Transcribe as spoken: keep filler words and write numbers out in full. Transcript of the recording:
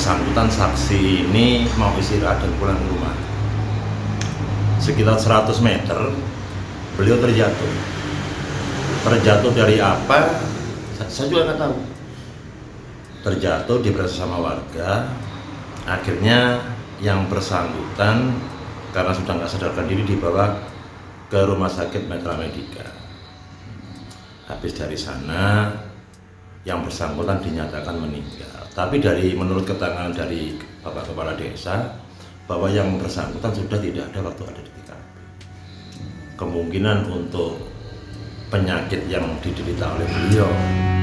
bersangkutan saksi ini mau istirahat dan pulang ke rumah. Sekitar seratus meter beliau terjatuh. Terjatuh dari apa? Saya juga nggak tahu. Terjatuh diperiksa sama warga. Akhirnya yang bersangkutan karena sudah nggak sadarkan diri dibawa ke rumah sakit Mitra Medica. Habis dari sana yang bersangkutan dinyatakan meninggal. Tapi dari menurut keterangan dari Bapak Kepala Desa bahwa yang bersangkutan sudah tidak ada waktu ada di T K P. Kemungkinan untuk penyakit yang diderita oleh beliau